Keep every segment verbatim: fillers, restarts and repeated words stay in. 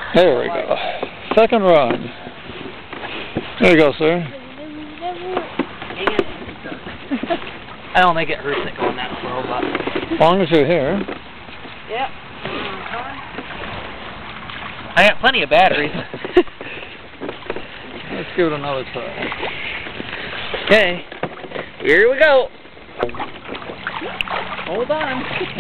There we go. Second run. There you go, sir. I don't think it hurts it going that slow, but... As long as you're here. Yep. I got plenty of batteries. Let's give it another try. Okay. Here we go. Hold on.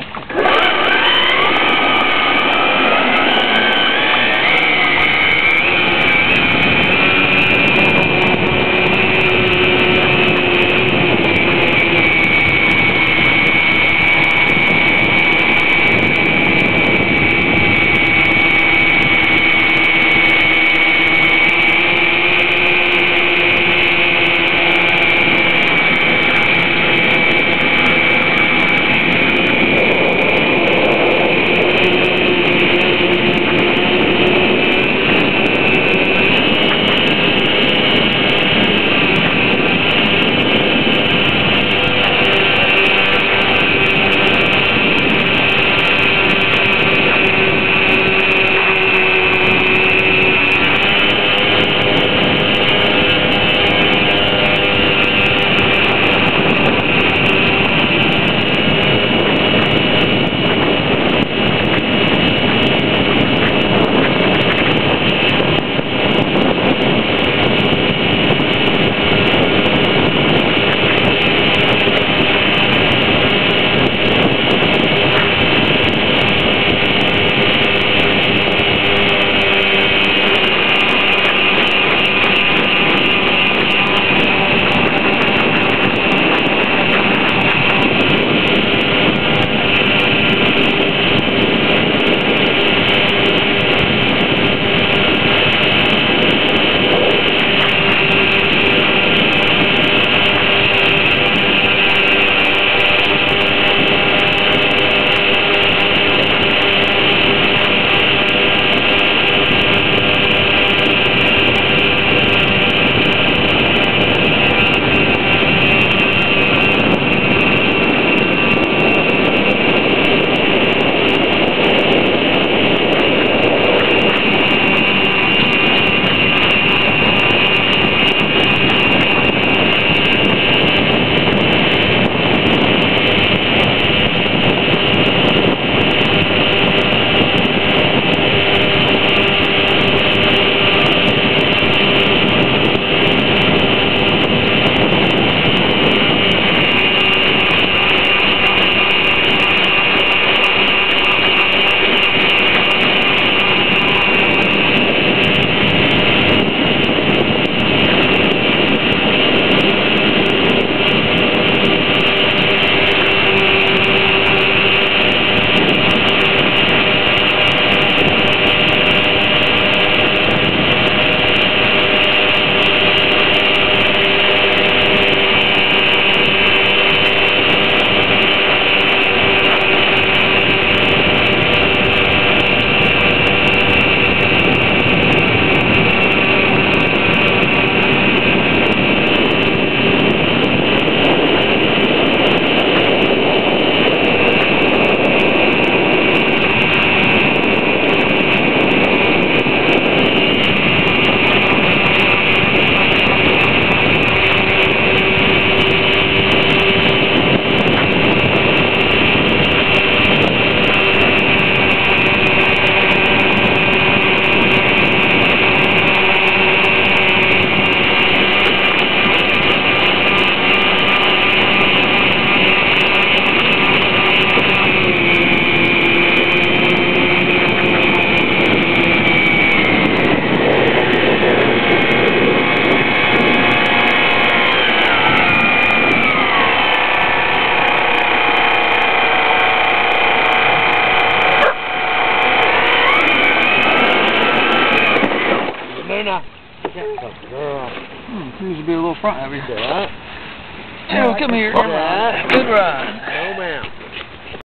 Hmm, seems to be a little front heavy. Yeah. Oh, come here. Yeah. Good run. Oh, man.